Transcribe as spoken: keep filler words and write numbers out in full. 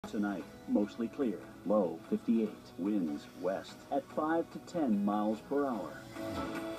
Tonight, mostly clear, low fifty-eight, winds west at five to ten miles per hour.